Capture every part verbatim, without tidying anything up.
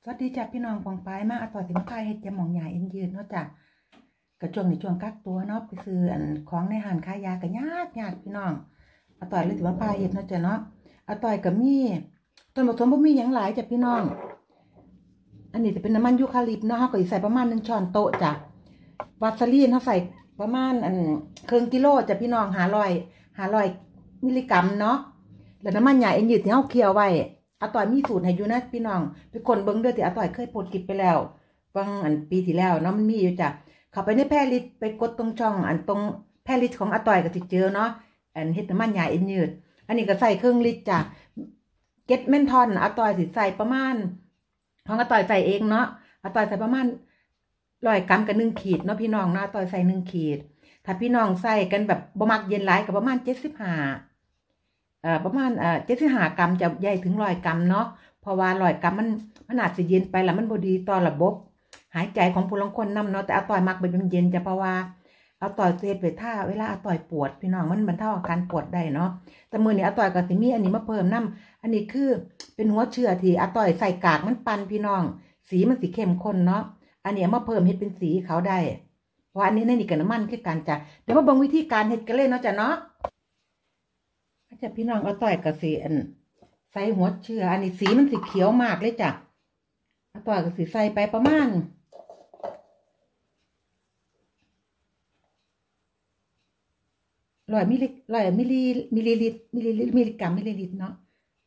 สวัสดีจ้ะพี่น้องปองปายมาอาต่อยสิมาพายเฮ็ดยำหม่องใหญ่เอ็นยืนเนาะจ้ะกระช่วงในช่วงกักตัวเนาะไปซื้ออันของในห้างขายยาก็ยากยากพี่น้องอาต่อยเลยสิมาพายเฮ็ดเนาะจ้ะเนาะอาต่อยก็มีต้นผสมบ่มีหยังหลายจ้ะพี่น้องอันนี้จะเป็นน้ำมันยูคาลิปเนาะเฮาก็สิใส่ประมาณหนึ่งช้อนโต๊ะจ้ะวาสลีนเฮาใส่ประมาณอันครึ่งกิโลจ้ะพี่น้องห้าร้อย ห้าร้อยมิลลิกรัมเนาะแล้วน้ำมันใหญ่เอ็นยืดที่เฮาเคี่ยวไว้อาต่อยมีสูตรให้อยู่นะพี่น้องไปคนเบิ้งเด้อที่อาต่อยเคยโพสต์คลิปไปแล้วบางอันปีที่แล้วเนาะมันมีอยู่จ้ะเข้าไปในแพร่ลิสต์ไปกดตรงช่องอันตรงแพร่ลิสต์ของอาต่อยก็สิเจอเนาะอันเฮ็ดน้ำมันใหญ่เอ็นยืดอันนี้ก็ใส่ครึ่งลิตรจ้ะเก็ตเมนทอนอาต่อยสิใส่ประมาณของอาต่อยใส่เองเนาะอาต่อยใส่ประมาณร้อยกรัมกับหนึ่งขีดเนาะพี่น้องเนาะอาต่อยใส่หนึ่งขีดถ้าพี่น้องใส่กันแบบบ่มักเย็นหลายก็ประมาณเจ็ดสิบห้าอ่าประมาณอ่าเจ็ดสิบห้ากรัมจะใหญ่ถึงร้อยกรัมเนาะเพราะว่าร้อยกรัมมันมันอาจจะเย็นไปแล้วมันบ่ดีต่อระบบหายใจของผู้ลางคนนำเนาะแต่อาต่อยมักเป็นเย็นจะเพราะว่าอาต่อยเฮ็ดไปท่าเวลาอาต่อยปวดพี่น้องมันบรรเทาอาการปวดได้เนาะแต่มื้อนี้อาต่อยก็สิมีอันนี้มาเพิ่มนำอันนี้คือเป็นหัวเชื้อที่อาต่อยใส่กากมันปั่นพี่น้องสีมันสิเข้มข้นเนาะอันนี้มาเพิ่มเฮ็ดเป็นสีเขาได้เพราะอันนี้ในนี่ก็น้ำมันคือกันจ้ะเดี๋ยวมาเบิ่งวิธีการเฮ็ดกันเลยเนาะจ้ะเนาะจ้ะพี่น้องอาต่อยก็สิอันใส่หัวเชื้ออันนี้สีมันสีเขียวมากเลยจ้ะอาต่อยก็สิใส่ไปประมาณร้อยมิลลิร้อยมิลลิมิลลิลิตรมิลลิลิตรมิลลิกรัมมิลลิลิตรเนาะ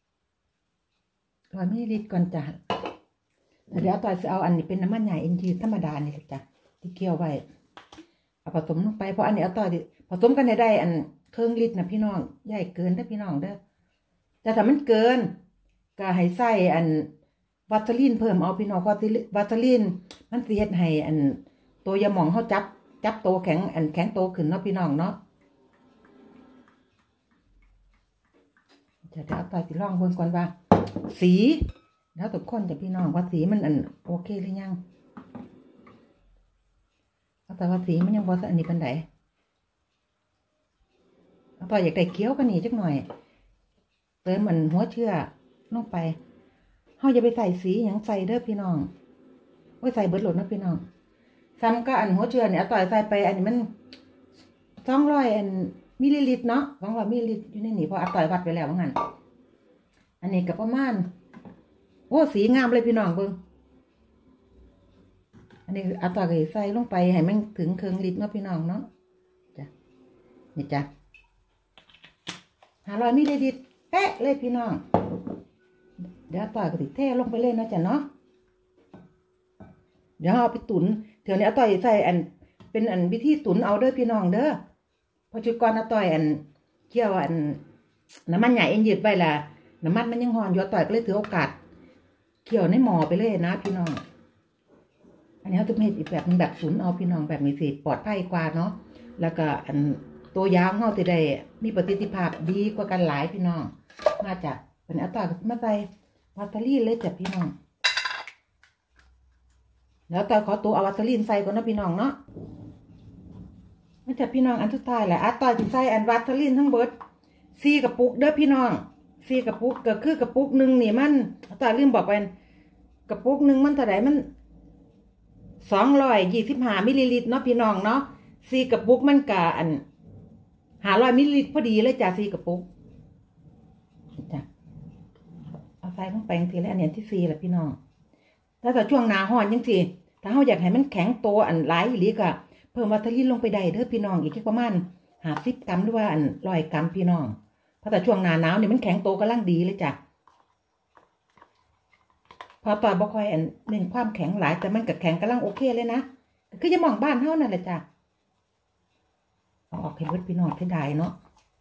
ร้อยมิลลิลิตรก่อนจ้ะเดี๋ยวอาต่อยจะเอาอันนี้เป็นน้ำมันใหญ่เอ็นจีธรรมดานี่จ้ะที่เคี่ยวไว้เอาผสมลงไปเพราะอันนี้อาต่อยผสมกันได้อันครึ่งลิตรนะพี่น้องใหญ่เกินถ้าพี่น้องเด้อแต่ถ้ามันเกินก็ให้ใส่อันวาสลีนเพิ่มเอาพี่น้องวาสลีนมันสิเฮ็ดให้อันตัวยาหม่องเฮาจับจับโตแข็งอันแข็งโตขึ้นเนาะพี่น้องเนาะจะเดี๋ยวเอาต่อยสิลองเบิ่งก่อนว่าสีแล้วทุกคนจะพี่น้องว่าสีมันอันโอเคหรือยังเอาแต่ว่าสีมันยังบ่อันนี้ปานใดเอาต่ออยากได้เคี้ยวกันนี่จักหน่อยเติมมันหัวเชื้อลงไปเฮาอย่าไปใส่สีหยังใส่เด้อพี่น้องโอ้ยใส่เบิดโหลดนะพี่น้องซ้ำก็อันหัวเชื้อเนี่ยเอาต่อยใส่ไปอันนี้มันสองร้อยอันมิลลิลิตรเนาะสองร้อยมิลลิลิตรอยู่ในนี่เพราะเอาต่อยวัดไปแล้วว่างั้นอันนี้ก็ประมาณโอ้สีงามเลยพี่น้องเบิ่งอันนี้เอาต่อยก็ใส่ลงไปให้มันถึงครึ่งลิตรเนาะพี่น้องเนาะจ้ะนี่จ้ะห้าร้อยมิลลิลิตรแป๊ะเลยพี่น้องเดี๋ยวต่อยก็ติเทลงไปเลยนะจ๊ะเนาะเดี๋ยวเอาไปตุ๋นเดี๋ยวนี้เอาต่อยใส่อันเป็นอันวิธีตุ๋นเอาเด้อพี่น้องเด้อพอจุดก่อนเอาต่อยอันเคี่ยวอันน้ำมันใหญ่เอ็นยืดไว้ละน้ำมันมันยังร้อนอยู่ต่อยก็เลยถือโอกาสเคี่ยวในหม้อไปเลยนะพี่น้องอันนี้เขาจะเฮ็ดอีกแบบนึงแบบตุ๋นเอาพี่น้องแบบนี้สิปลอดภัยกว่าเนาะแล้วก็อันตัวยาวเขาจะได้มีประสิทธิภาพดีกว่ากันหลายพี่น้องมาจากเป็นอัตรามาใส่วาสลีนเลยจ้ะพี่น้องแล้วแต่ขอตัวเอาวาสลีนใส่ก่อนนะพี่น้องเนาะมาจากพี่น้องอันสุดท้ายแหละอัตราที่ใส่อันวาสลีนทั้งเบิดสี่กระปุกเด้อพี่น้องสี่กระปุกก็คือกระปุกหนึ่งนี่มันอัตราลืมบอกไปกระปุกหนึ่งมันเท่าไหร่มันสองร้อยยี่สิบห้ามิลลิลิตรเนาะพี่น้องเนาะสี่กระปุกมันกะอันห้าร้อยมิลลิลิตรพอดีเลยจ้ะสี่กระปุกจ้ะเอาใส่ลงไปทีละอันนี้ที่สี่แหละพี่น้องถ้าแต่ช่วงหนาร้อนยังสิถ้าเราอยากให้มันแข็งโตอันหลายอีหลีก็เพิ่มวาสลีนลงไปได้เด้อพี่น้องอีกแค่ประมาณห้าสิบกรัมหรือว่าอันร้อยกรัมพี่น้องเพราะแต่ช่วงหนาหนาวเนี่ยมันแข็งโตกำลังดีเลยจ้ะพอต่อบ่ค่อยอันเน้นความแข็งหลายแต่มันก็แข็งกำลังโอเคเลยนะคือจะมองบ้านเท่านั่นแหละจ้ะเอาออกให้เบิดพี่น้องเสียดายเนาะ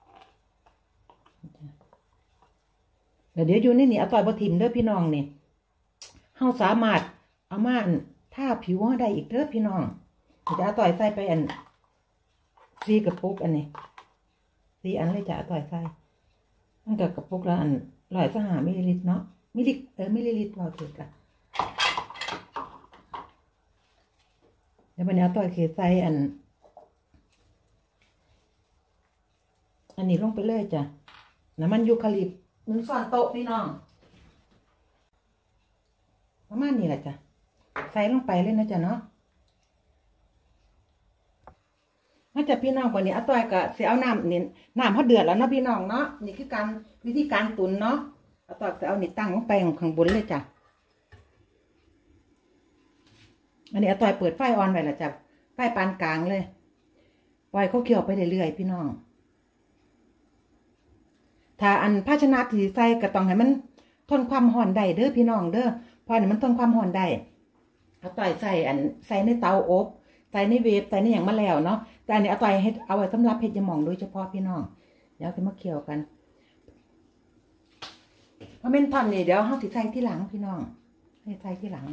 เดี๋ยวเดี๋ยวอยู่นี่นี่เอาต่อยบ่ทิ่มเด้อพี่น้องนี่เฮาสามารถเอามาทาผิวได้อีกเด้อพี่น้องจะเอาต่อยใส่ไปอันซีกระปุกอันนี้ซีอันเลยจะเอาต่อยใส่มันกับกระปุกละอันร้อยสหามิลลิลิตรเนาะมิลลิเออมิลลิลิตรเราถูกละเดี๋ยววันนี้เอาต่อยเคใส่อันอันนี้ลงไปเลยจ้ะน้ำมันยูคาลิปหนึ่งช้อนโต๊ะพี่น้องประมาณนี้แหละจ้ะใส่ลงไปเลยนะจ๊ะเนาะมาจากพี่น้องวันนี้อาต้อยก็เสียเอาน้ำนี่น้ำเขาเดือดแล้วเนาะพี่น้องเนาะนี่คือการวิธีการตุ๋นเนาะอาต้อยจะเอานี่ตั้งลงไปข้างบนเลยจ้ะอันนี้อาต้อยเปิดไฟออนไว้แล้วจ้ะไฟปานกลางเลยปล่อยเขาเคี่ยวไปเรื่อยๆพี่น้องถ้าอันภาชนะที่ใส่ก็ต้องให้มันทนความร้อนได้เด้อพี่น้องเด้อพอเนี่ยมันทนความร้อนได้อาต้อยใส่อันใส่ในเตาอบใส่ในเวฟใส่ในอย่างมาแล้วเนาะแต่อันนี้อาต้อยให้เอาไว้สำหรับเห็ดยาหม่องโดยเฉพาะพี่น้องเดี๋ยวจะมาเคี่ยวกันเพราะเม่นทอนนี่เดี๋ยวเขาสิใส่ที่หลังพี่น้องให้ใส่ที่หลัง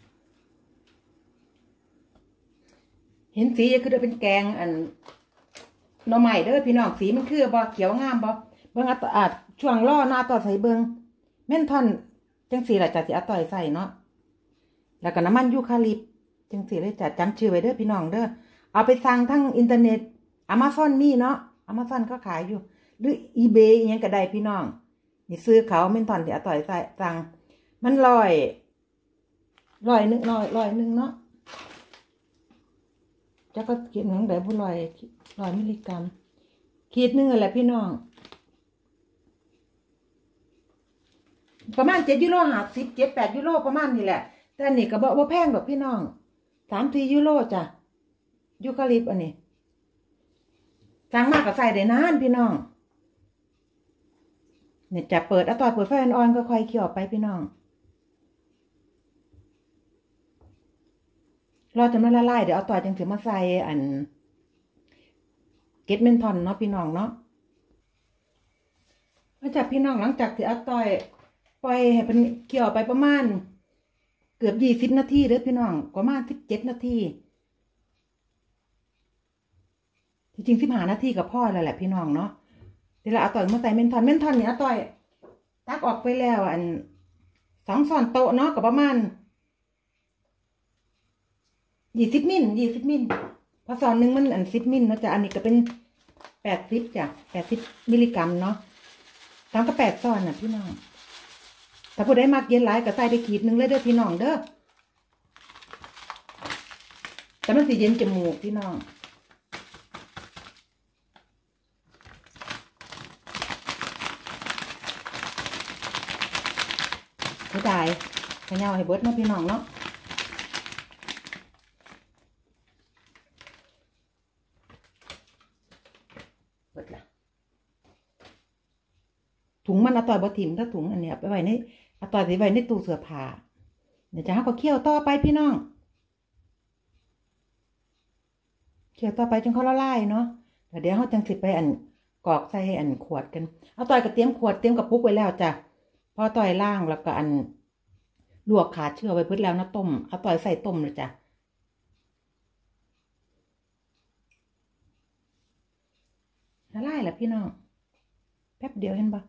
เห็นสีคือจะเป็นแกงอันหน่อไม้เด้อพี่น้องสีมันคือบ่เขียวงามบ่เบิ่งอาจช่วงล่อหน้าต่อใส่เบิ่งเม่นทอนจังสีแหละจ้ะสิอาต้อยใส่เนาะแล้วก็น้ำมันยูคาลิปจังสีเลยจ้ะจำชื่อไว้เด้อพี่น้องเด้อเอาไปสั่งทั้งอินเทอร์เน็ต Amazon มีเนาะ Amazon ก็ขายอยู่หรือ eBay อีหยังก็ได้พี่น้องนี่ซื้อเขาเม่นทอนที่อาต้อยใส่สั่งมันลอยลอยนึงลอยลอยนึงเนาะจะก็กินเหมือนแบบบุลอยลอยมิลลิกรัมขีดนึงอะไรพี่น้องประมาณเจ็ดยูโรห้าสิบเจ็ดแปดยูโรประมาณนี้แหละแต่อันนี้ก็บอกว่าแพงแบบพี่น้องสามสี่ยูโรจ้ะยูคาลิปอันนี้สั่งมากก็ใส่ได้นานพี่น้องเนี่ยจะเปิดเอาต่อเปิดไฟอ่อนๆก็ค่อยเคี่ยวไปพี่น้องรอจนมันละลายเดี๋ยวเอาต่อจังถึงมาใส่อันเก็ดเมนทอนเนาะพี่น้องเนาะมาจากพี่น้องหลังจากที่อาต้อยปล่อยให้เป็นเคี่ยวไปประมาณเกือบยี่สิบนาทีเด้อพี่น้องประมาณสิบเจ็ดนาทีจริงๆสิบห้านาทีกับพ่อแล้วแหละพี่น้องเนาะเดี๋ยวเราเอาต่อยมาใส่เมนทอนเมนทอนเนี่ยอาต้อยตักออกไปแล้วอันสองช้อนโต๊ะเนาะกับประมาณยี่สิบมิลยี่สิบมิลพอซอนหนึ่งมันอันสิบมิลเนาะจ้ะอันนี้ก็เป็นแปดสิบจ้ะแปดสิบมิลลิกรัมเนาะตามก็แปดซอนน่ะพี่น้องถ้าผู้ใดมักเย็นหลายก็ใส่ไปขีดหนึ่งเลยเด้อพี่น้องเด้อแต่มันสิเย็นจมูกพี่น้องไม่ได้ขย่าให้เบิดเนาะพี่น้องเนาะถุงมันอาต่อยบะถิ่มถ้าถุงอันเนี้ยไปไว้ในอาต่อยไปไว้ในตู้เสื้อผ้าเดี๋ยวจะให้เขาเคี่ยวต่อไปพี่น้องเคี่ยวต่อไปจนเขาละลายเนาะเดี๋ยวเขาจังสิไปอันกรอกใส่อันขวดกันอาต่อยก็เตรียมขวดเตรียมกระปุกไว้แล้วจ้ะพอต่อยล่างแล้วก็อันลวกขาเชื่อไว้เพิ่นแล้วนะต้มอาต่อยใส่ต้มเลยจ้ะละลายแหละพี่น้องแป๊บเดียวเห็นปะ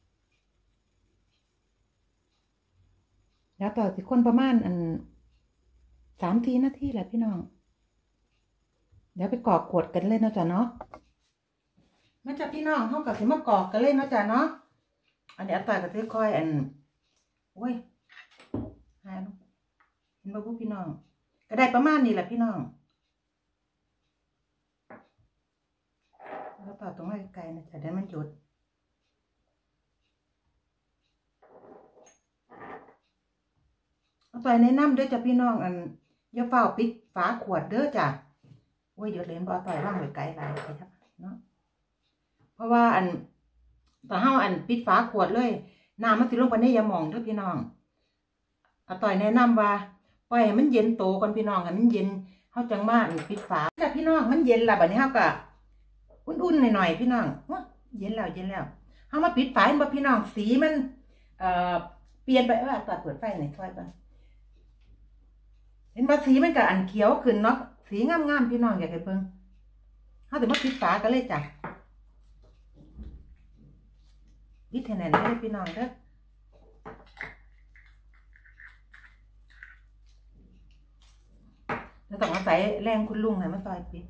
แล้วต่อสิคนประมาณอันสามทีนาทีแหละพี่น้องเดี๋ยวไปกรอกขวดกันเลยนะจ๊ะเนาะมาจากพี่น้องเขากับสิมากรอกกันเลยนะจ๊ะเนาะอันนี้ต่อยกับค่อยๆอันโอ้ยหายแล้วเห็นป่ะพวกพี่น้องก็ได้ประมาณนี้แหละพี่น้องแล้วต่อตรงไว้ไกลนะจ๊ะเดี๋ยวมันหยุดต่อยแนะนำด้วยจ้ะพี่น้องอันอย่าเฝ้าปิดฝาขวดเด้อจ้ะโอ้ยเดี๋ยวเล่นบ่ต่อยว่างไว้ไกลหลายไปครับเนาะเพราะว่าอันต่อเฮาอันปิดฝาขวดเลยน้ำมันสิลงไปในยาหม่องเด้อพี่น้องอาต่อยแนะนำว่าปล่อยให้มันเย็นโตก่อนพี่น้องให้มันเย็นเฮาจังมาปิดฝาจ้ะพี่น้องมันเย็นแล้วบัดนี้เฮาก็อุ่นๆหน่อยๆพี่น้องเย็นแล้วเย็นแล้วเฮามาปิดฝาเห็นบ่พี่น้องสีมันเอ่อเปลี่ยนไปว่าตัดเปิดไฟหน่อยค่อยก่อนเห็นว่าสีมันก็อันเขียวขึ้นเนาะสีงามๆพี่น้องอยากให้เบิ่งเฮาสิมาปิดฝากันเลยจ้ะปิดให้แน่นเลยพี่น้องเด้อแล้วต้องอาศัยแรงคุณลุงให้มาซอยปิด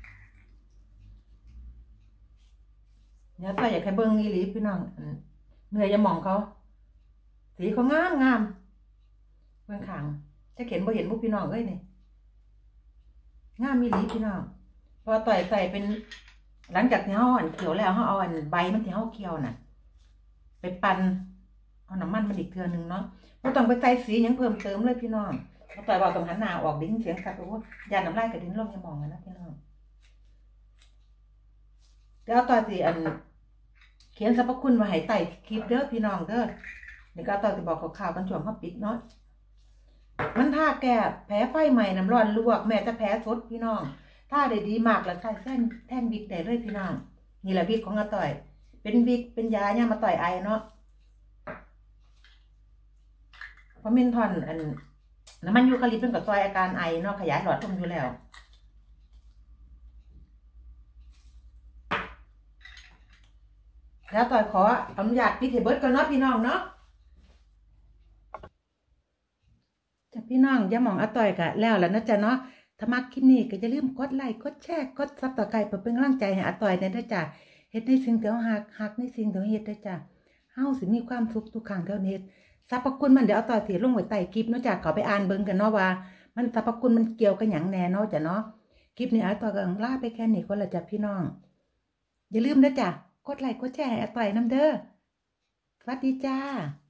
เนี่ยต่อยอยากให้เบิ่งอีหลีพี่น้องเนื้อยาหม่องเขาสีเขางามงามเวเบื้องข้างจะเขียนบ่เห็นมุกพี่น้องเอ้ยนี่งามมีหลีพี่น้องพอต่อยใส่เป็นหลังจากที่เขาอันเขียวแล้วเขาเอาอันใบมันที่เขาเคี่ยวน่ะไปปั่นเอาน้ำมันมันอีกเทื่อนึงเนาะเราต้องไปใส่สียังเพิ่มเติมเลยพี่น้องเราต่อยบอกตรงหันหน้าออกดิ้งเสียงครับโอ้ยาน้ำลายกระดิ้นลงยังมองกันนะพี่น้องเดี๋ยวต่อยสิอันเขียนสรรพคุณมาให้ไต่คลิปเด้อพี่น้องเด้อเดี๋ยวก็ต่อยจะบอกข่าวๆกันช่วงเขาปิดเนาะมันถ้าแก่แพ้ไฟใหม่น้ำร้อนลวกแม่จะแพ้สดพี่น้องถ้าได้ดีมากแล้วใส่เส้นแท่นวิกได้เลยพี่น้องนี่แหละวิกของอาต่อยเป็นวิกเป็นยาเนี่ยมาต่อยไอเนาะเพราะเมนทอนอันน้ำมันยูคาลิปเป็นกับซอยอาการไอเนาะขยายหลอดลมอยู่แล้วแล้วต่อยขออนุญาตปิดเทเบิร์ดก่อนเนาะพี่น้องเนาะจ้ะพี่น้องอย่ามองอาต่อยกะแล้วแล้วนะจ๊ะเนาะถ้ามักคลิปนี้ก็อย่าลืมกดไลค์กดแชร์กดซับสไครป์เพื่อเป็นกำลังใจให้อาต่อยในเด้อจ้ะเฮ็ดในสิ่งที่เฮาฮักฮักในสิ่งที่เฮาเฮ็ดเด้อจ้ะเฮาสิมีความสุขทุกครั้งที่เฮาเฮ็ดสรรพคุณมันเดี๋ยวอาต่อยสิลงไว้ใต้คลิปเนาะจ้ะเขาไปอ่านเบิ่งกันเนาะว่ามันสรรพคุณมันเกี่ยวกับหยังแน่เนาะจ้ะเนาะคลิปนี้อาต่อยก็ลาไปแค่นี้ก่อนละจ้ะพี่น้องอย่าลืมเด้อจ้ะกดไลค์กดแชร์ให้อาต่อยนำเด้อสวัสดีจ้า